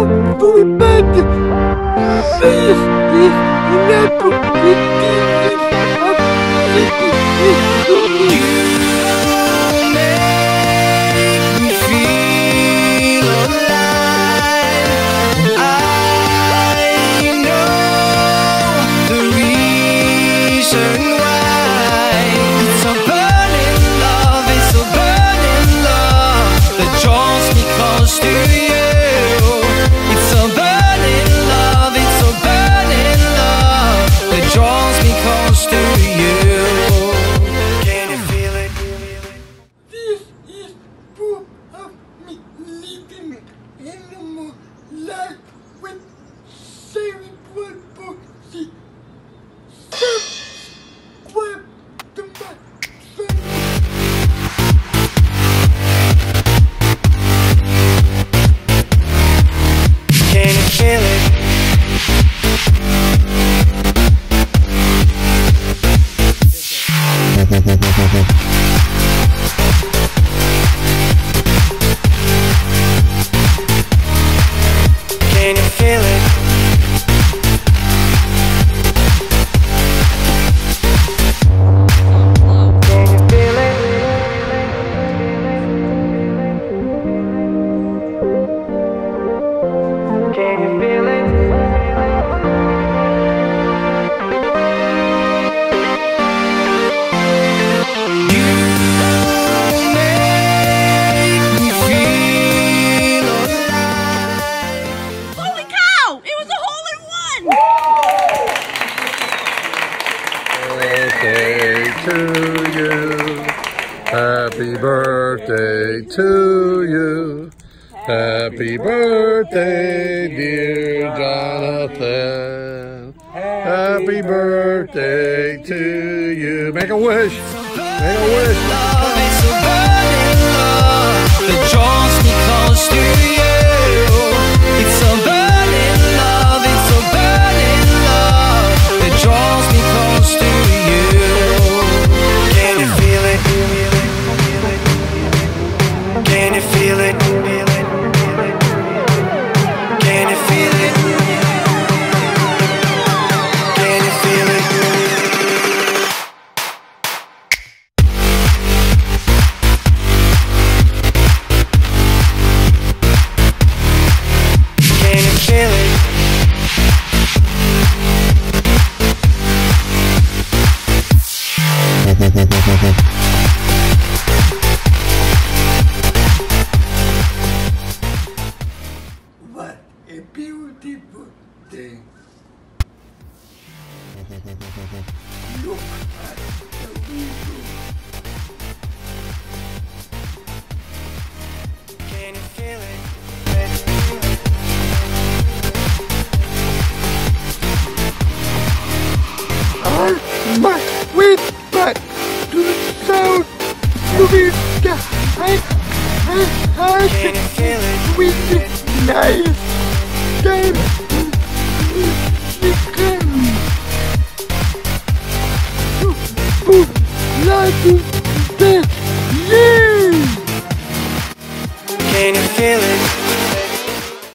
Life with Cerebral Palsy. Subscribe to my channel. Can you feel it? Can you feel it? Can you feel it? Can you feel it? You make me feel alive. Holy cow! It was a hole-in-one! Birthday to you. Happy birthday to you. Happy birthday, dear Jonathan. Happy birthday to you. Make a wish. Make a wish. Love, it's a burning love that draws me close to you. It's a burning love, it's a burning love that draws me close to you. Can you feel it? Can you feel it? Can you feel it? Can you feel it? Can you feel it? What a beautiful day. Look at the window. Can you feel it? I must wait back to the sound of it. Can you feel it? With nice.